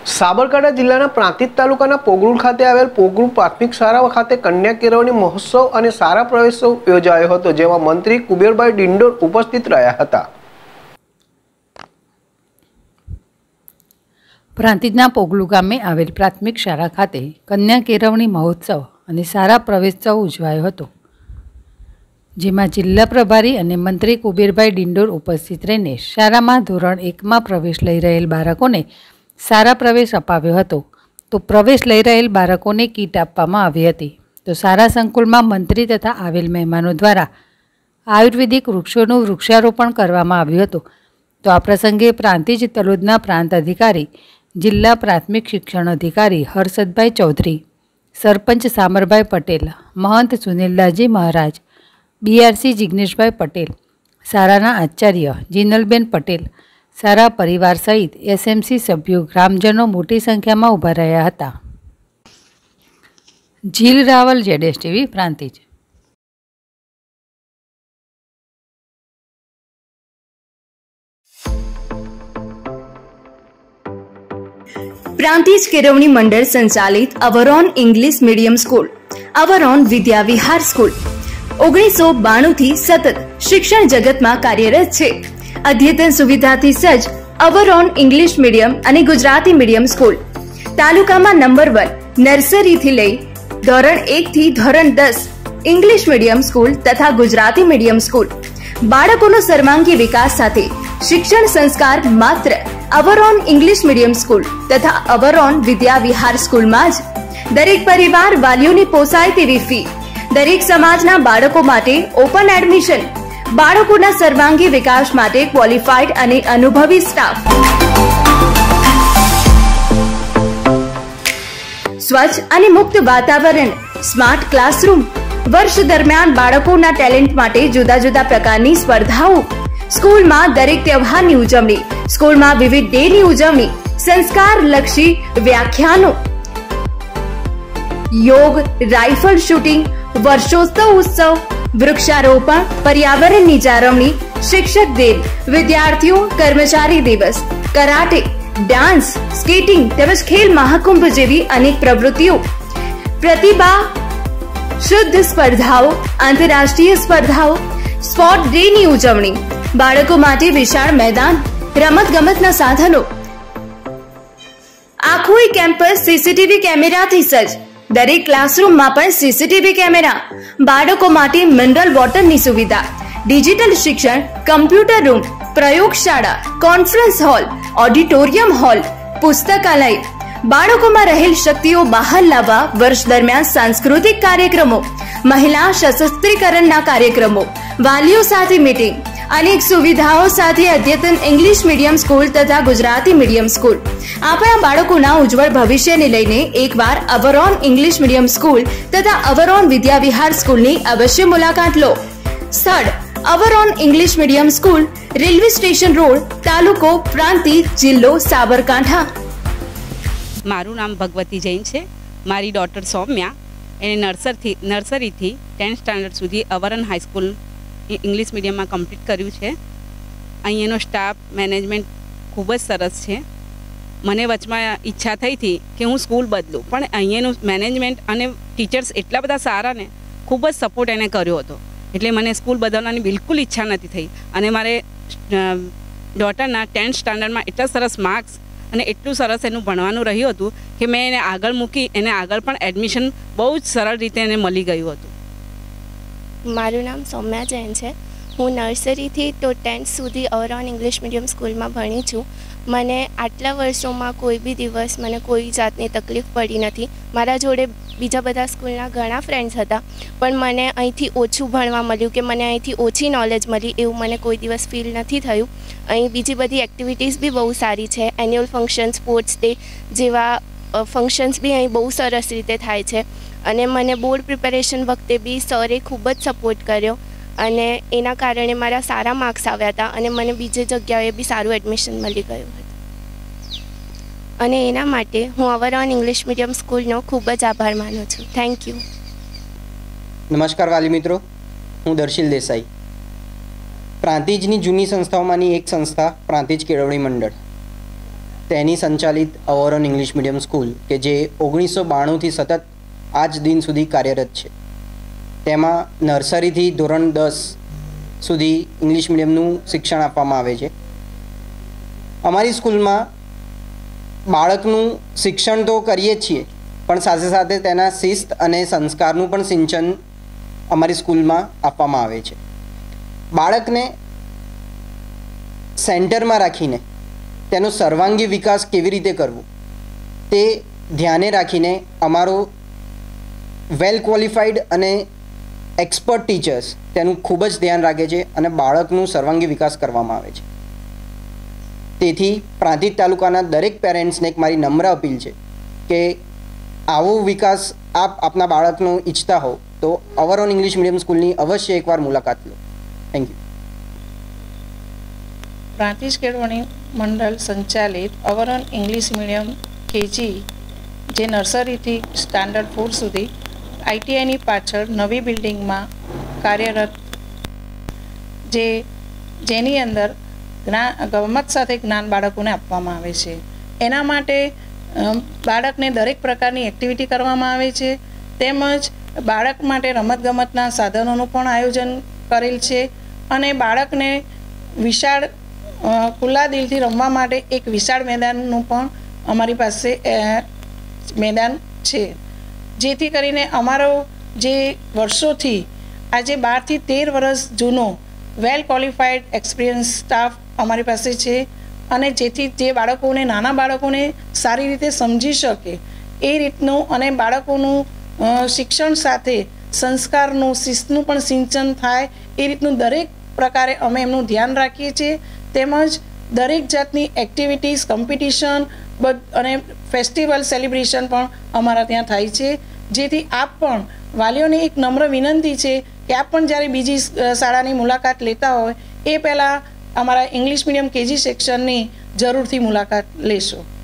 સાબરકાંઠા જિલ્લાના પ્રાંતિજ તાલુકાના પોગરૂડ ખાતે આવેલ પોગરૂડ પ્રાથમિક શાળા ખાતે કન્યા કેળવણી મહોત્સવ અને શાળા પ્રવેશોત્સવ યોજાયો હતો, જેમાં મંત્રી કુબેરભાઈ ડિંડોર ઉપસ્થિત રહ્યા હતા. પ્રાંતિજના પોગલુ ગામે આવેલ પ્રાથમિક શાળા ખાતે કન્યા કેળવણી મહોત્સવ અને શાળા પ્રવેશોત્સવ ઉજવાયો હતો, જેમાં જિલ્લા પ્રભારી અને મંત્રી કુબેરભાઈ ડિંડોર ઉપસ્થિત રહીને શાળામાં ધોરણ 1માં પ્રવેશ લઈ રહેલ બાળકોને શાળા પ્રવેશ અપાવ્યો હતો. તો પ્રવેશ લઈ રહેલ બાળકોને કીટ આપવામાં આવી હતી. તો શાળા સંકુલમાં મંત્રી તથા આવેલ મહેમાનો દ્વારા આયુર્વેદિક વૃક્ષોનું વૃક્ષારોપણ કરવામાં આવ્યું હતું. તો આ પ્રસંગે પ્રાંતિજ તલોદના પ્રાંત અધિકારી, જિલ્લા પ્રાથમિક શિક્ષણ અધિકારી હર્ષદભાઈ ચૌધરી, સરપંચ સામરભાઈ પટેલ, મહંત સુનિલદાસજી મહારાજ, બીઆરસી જિગ્નેશભાઈ પટેલ, શાળાના આચાર્ય જીનલબેન પટેલ, શાળા પરિવાર સહિત એસએમસી સભ્યો, ગ્રામજનો મોટી સંખ્યામાં ઊભા રહ્યા હતા. જીલ રાવલ, ZSTV, પ્રાંતિજ. પ્રાંતિજ કેળવણી મંડળ સંચાલિત our own English medium school, our own Vidya Vihar school 1992 થી સતત શિક્ષણ જગતમાં કાર્યરત છે. અદ્યતન સુવિધાથી સજ્જ અવરોન ઇંગ્લિશ મીડિયમ અને ગુજરાતી મીડિયમ સ્કૂલ તાલુકામાં નંબર 1 નર્સરીથી લઈ ધોરણ 1 થી ધોરણ 10 ઇંગ્લિશ મીડિયમ સ્કૂલ તથા ગુજરાતી મીડિયમ સ્કૂલ. બાળકોનો સર્વાંગી વિકાસ સાથે શિક્ષણ સંસ્કાર માત્ર અવરોન ઇંગ્લિશ મીડિયમ સ્કૂલ તથા અવરોન વિદ્યા વિહાર સ્કૂલમાં જ. દરેક પરિવાર વાલીઓની પોસાય તેવી ફી, દરેક સમાજના બાળકો માટે ઓપન એડમિશન, બાળકોના સર્વાંગી વિકાસ માટે ક્વોલિફાઈડ અને અનુભવી સ્ટાફ, સ્વચ્છ અને મુક્ત વાતાવરણ, સ્માર્ટ ક્લાસરૂમ. વર્ષ દરમિયાન બાળકોના ટેલેન્ટ માટે જુદા જુદા પ્રકારની સ્પર્ધાઓ, સ્કૂલમાં દરેક તહેવારની ઉજવણી, સ્કૂલમાં વિવિધ ડેની ઉજવણી, સંસ્કારલક્ષી વ્યાખ્યાનો, યોગ, રાઇફલ શૂટિંગ, વર્ષોત્સવ ઉત્સવ, વૃક્ષારોપણ, પર્યાવરણની જાળવણી, શિક્ષક દિન, વિદ્યાર્થીઓ કર્મચારી દિવસ, કરાટે, ડાન્સ, સ્કેટિંગ તેમજ ખેલ મહાકુંભ જેવી અનેક પ્રવૃત્તિઓ, પ્રતિભા શુદ્ધ સ્પર્ધાઓ, આંતરરાષ્ટ્રીય સ્પર્ધાઓ, સ્પોર્ટ ડેની ઉજવણી, બાળકો માટે વિશાળ મેદાન, રમતગમતના સાધનો, આખું કેમ્પસ સીસીટીવી કેમેરાથી સજ્જ. દરેક ક્લાસરૂમમાં પણ સીસીટીવી કેમેરા, બાળકો માટે મિનરલ વોટરની સુવિધા, ડિજિટલ શિક્ષણ, કમ્પ્યુટર રૂમ, પ્રયોગશાળા, કોન્ફરન્સ હોલ, ઓડિટોરિયમ હોલ, પુસ્તકાલય. બાળકોમાં રહેલ શક્તિઓ બહાર લાવવા વર્ષ દરમિયાન સાંસ્કૃતિક કાર્યક્રમો, મહિલા સશક્તિકરણના કાર્યક્રમો, વાલીઓ સાથે મીટિંગ, અનેક સુવિધાઓ સાથે અદ્યતન ઇંગ્લિશ મીડિયમ સ્કૂલ તથા ગુજરાતી મીડિયમ સ્કૂલ. આપણા બાળકોના ઉજ્જવળ ભવિષ્યને લઈને એકવાર અવરોન ઇંગ્લિશ મીડિયમ સ્કૂલ તથા અવરોન વિદ્યા વિહાર સ્કૂલની અવશ્ય મુલાકાત લો. સ્થળ our own English medium school, railway station road, તાલુકો પ્રાંતિજ, જિલ્લો સાબરકાંઠા. મારું નામ ભગવતી જૈન છે. મારી ડોટર સૌમ્યા, એને નર્સરીથી 10th સ્ટાન્ડર્ડ સુધી અવરોન હાઈસ્કૂલ ઇંગ્લિશ મીડિયમમાં કમ્પ્લીટ કર્યું છે. અહીંયાનો સ્ટાફ, મેનેજમેન્ટ ખૂબ જ સરસ છે. મને વચમાં ઈચ્છા થઈ હતી કે હું સ્કૂલ બદલું, પણ અહીંયાનું મેનેજમેન્ટ અને ટીચર્સ એટલા બધા સારા ને ખૂબ જ સપોર્ટ એને કર્યો હતો, એટલે મને સ્કૂલ બદલવાની બિલકુલ ઈચ્છા નથી થઈ. અને મારે ડોટરના 10th સ્ટાન્ડર્ડમાં એટલા સરસ માર્ક્સ અને એટલું સરસ એનું ભણવાનું રહ્યું હતું કે મેં એને આગળ મૂકી, એને આગળ પણ એડમિશન બહુ જ સરળ રીતે એને મળી ગયું હતું. મારું નામ સૌમ્યા જૈન છે. હું નર્સરીથી તો 10th સુધી અવરોન ઇંગ્લિશ મીડિયમ સ્કૂલમાં ભણી છું. મને આટલા વર્ષોમાં કોઈ બી દિવસ મને કોઈ જાતની તકલીફ પડી નથી. મારા જોડે બીજા બધા સ્કૂલના ઘણા ફ્રેન્ડ્સ હતા, પણ મને અહીંથી ઓછું ભણવા મળ્યું કે મને અહીંથી ઓછી નોલેજ મળી એવું મને કોઈ દિવસ ફીલ નથી થયું. અહીં બીજી બધી એક્ટિવિટીઝ બી બહુ સારી છે. એન્યુઅલ ફંક્શન, સ્પોર્ટ્સ ડે જેવા ફંક્શન્સ બી અહીં બહુ સરસ રીતે થાય છે. અને મને બોર્ડ પ્રિપેરેશન વખતે બી સરે ખૂબ જ સપોર્ટ કર્યો અને એના કારણે મારા સારા માર્ક્સ આવ્યા હતા અને મને બીજી જગ્યાએ બી સારું એડમિશન મળી ગયું હતું. અને એના માટે હું અવરોન ઇંગ્લિશ મીડિયમ સ્કૂલનો ખૂબ જ આભાર માનું છું. Thank you. નમસ્કાર વાલી મિત્રો, હું દર્શિલ દેસાઈ. પ્રાંતિજની જૂની સંસ્થાઓમાંની એક સંસ્થા પ્રાંતિજ કેળવણી મંડળ. તેની સંચાલિત અવરોન ઇંગ્લિશ મીડિયમ સ્કૂલ કે જે 1992થી સતત આજ દિન સુધી કાર્યરત છે. તેમાં નર્સરીથી ધોરણ 10 સુધી ઇંગ્લિશ મીડિયમનું શિક્ષણ આપવામાં આવે છે. અમારી સ્કૂલમાં બાળકનું શિક્ષણ તો કરીએ જ છીએ, પણ સાથે સાથે તેના શિસ્ત અને સંસ્કારનું પણ સિંચન અમારી સ્કૂલમાં આપવામાં આવે છે. બાળકને સેન્ટરમાં રાખીને તેનો સર્વાંગી વિકાસ કેવી રીતે કરવો તે ધ્યાને રાખીને અમારો વેલ ક્વોલિફાઈડ અને એક્સપર્ટ ટીચર્સ તેનું ખૂબ જ ધ્યાન રાખે છે અને બાળકનું સર્વાંગી વિકાસ કરવામાં આવે છે. તેથી પ્રાંતિજ તાલુકાના દરેક પેરેન્ટ્સને એક મારી નમ્ર અપીલ છે કે આવો વિકાસ આપ આપના બાળકનો ઈચ્છતા હો તો અવરોન ઇંગ્લિશ મીડિયમ સ્કૂલની અવશ્ય એકવાર મુલાકાત લો. Thank you. પ્રાંતિજ કેળવણી મંડળ સંચાલિત અવરોન ઇંગ્લિશ મીડિયમ કેજી જે નર્સરીથી સ્ટાન્ડર્ડ 4 સુધી આઈટીઆઈની પાછળ નવી બિલ્ડિંગમાં કાર્યરત જેની અંદર ગમત સાથે જ્ઞાન બાળકોને આપવામાં આવે છે. એના માટે બાળકને દરેક પ્રકારની એક્ટિવિટી કરવામાં આવે છે, તેમજ બાળક માટે રમતગમતના સાધનોનું પણ આયોજન કરેલ છે અને બાળકને વિશાળ ખુલ્લા દિલથી રમવા માટે એક વિશાળ મેદાનનું પણ અમારી પાસે મેદાન છે, જેથી કરીને અમારો જે વર્ષોથી આજે 12 થી 13 વર્ષ જૂનો વેલ ક્વોલિફાઈડ એક્સપિરિયન્સ સ્ટાફ અમારી પાસે છે અને જેથી જે બાળકોને નાના બાળકોને સારી રીતે સમજી શકે એ રીતનું અને બાળકોનું શિક્ષણ સાથે સંસ્કારનું શિસ્તનું પણ સિંચન થાય એ રીતનું દરેક પ્રકારે અમે એમનું ધ્યાન રાખીએ છીએ. તેમજ દરેક જાતની એક્ટિવિટીઝ, કોમ્પિટિશન અને ફેસ્ટિવલ સેલિબ્રેશન પણ અમારા ત્યાં થાય છે. જેથી આપ પણ વાલીઓને એક નમ્ર વિનંતી છે કે આપ પણ જ્યારે બીજી શાળાની મુલાકાત લેતા હોય એ પહેલાં અમારા ઇંગ્લિશ મીડિયમ કેજી સેક્શનની જરૂરથી મુલાકાત લેશો.